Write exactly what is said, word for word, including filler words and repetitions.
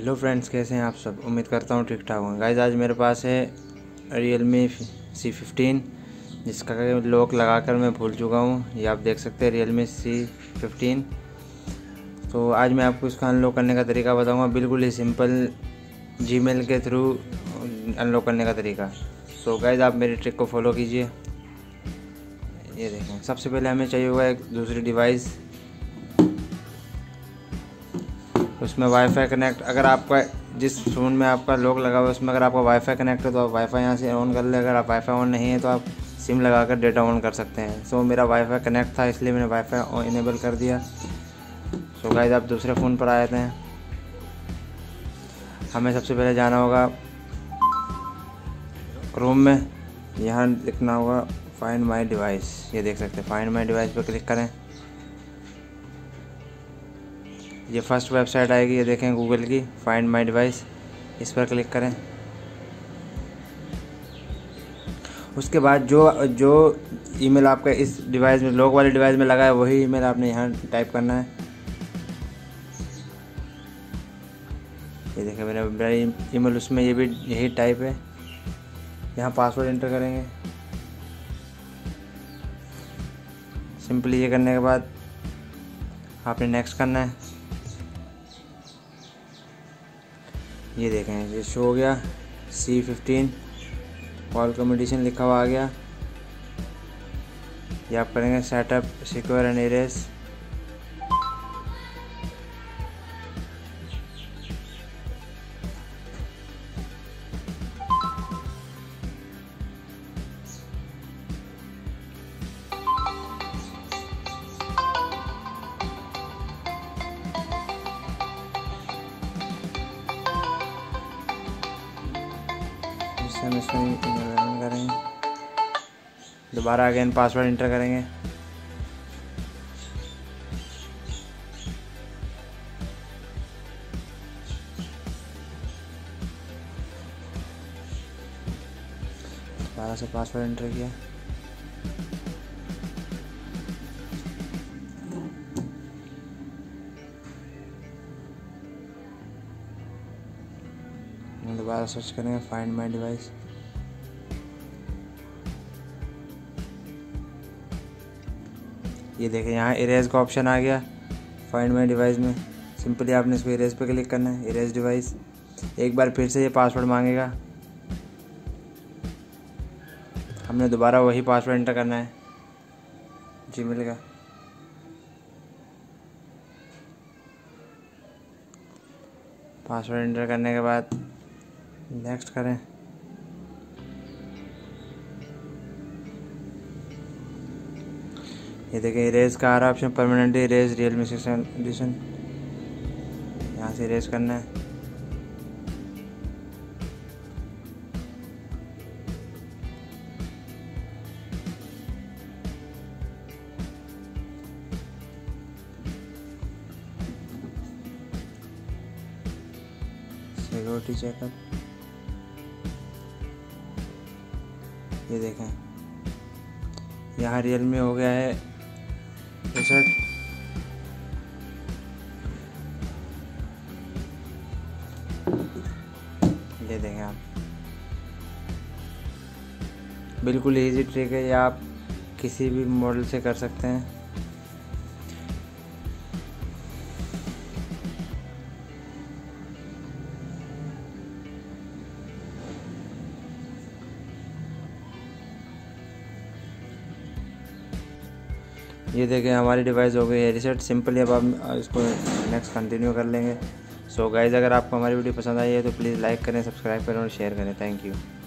Hello friends, कैसे हैं आप सब। उम्मीद करता हूँ ठीक ठाक होंगे। गाइस आज मेरे पास है रियलमी सी फिफ्टीन, जिसका लॉक लगाकर मैं भूल चुका हूँ। ये आप देख सकते हैं रियलमी सी फिफ्टीन। तो आज मैं आपको इसका अनलॉक करने का तरीका बताऊँगा, बिल्कुल ही सिंपल, जीमेल के थ्रू अनलॉक करने का तरीका। सो गाइस आप मेरी ट्रिक को फॉलो कीजिए। ये देखें, सबसे पहले हमें चाहिए होगा एक दूसरी डिवाइस, उसमें वाईफाई कनेक्ट। अगर आपका जिस फ़ोन में आपका लॉक लगा हुआ है उसमें अगर आपका वाईफाई कनेक्ट है तो आप वाईफाई यहाँ से ऑन कर ले। अगर आप वाईफाई ऑन नहीं है तो आप सिम लगाकर डेटा ऑन कर सकते हैं। सो मेरा वाईफाई कनेक्ट था इसलिए मैंने वाईफाई इनेबल कर दिया। सो गाइस आप दूसरे फ़ोन पर आए थे। हमें सबसे पहले जाना होगा क्रोम में, यहाँ लिखना होगा फाइंड माई डिवाइस। ये देख सकते हैं, फाइंड माई डिवाइस पर क्लिक करें। ये फर्स्ट वेबसाइट आएगी, ये देखें गूगल की, फाइंड माई डिवाइस, इस पर क्लिक करें। उसके बाद जो जो ईमेल आपका इस डिवाइस में, लॉक वाली डिवाइस में लगा है, वही ईमेल आपने यहाँ टाइप करना है। ये देखें मेरा मेरा ईमेल उसमें ये भी यही टाइप है। यहाँ पासवर्ड एंटर करेंगे। सिंपली ये करने के बाद आपने नेक्स्ट करना है। ये देखें ये शो हो गया, सी फिफ्टीन कॉल कम्युनिकेशन लिखा हुआ आ गया। ये आप करेंगे सेटअप सिक्योर एंड इरेज। हम इसमें करेंगे, दोबारा अगेन पासवर्ड इंटर करेंगे। दोबारा से पासवर्ड इंटर किया। दोबारा सर्च करेंगे फाइंड माई डिवाइस। ये देखें यहाँ इरेज का ऑप्शन आ गया फाइंड माई डिवाइस में। सिंपली आपने इसको इरेज पे क्लिक करना है, इरेज डिवाइस। एक बार फिर से ये पासवर्ड मांगेगा, हमने दोबारा वही पासवर्ड एंटर करना है जीमेल का। पासवर्ड एंटर करने के बाद नेक्स्ट करें। ये देखें इरेज का आ रहा है option, permanently erase Realme six edition. यहाँ से इरेज करना है। सिक्योरिटी चेकअप, ये देखें यहाँ रियलमी हो गया है रिसेट। ये देखें आप, बिल्कुल इजी ट्रिक है, ये आप किसी भी मॉडल से कर सकते हैं। ये देखें हमारी डिवाइस हो गई है रीसेट। सिंपली अब हम इसको नेक्स्ट कंटिन्यू कर लेंगे। सो गाइस अगर आपको हमारी वीडियो पसंद आई है तो प्लीज़ लाइक करें, सब्सक्राइब करें और शेयर करें। Thank you.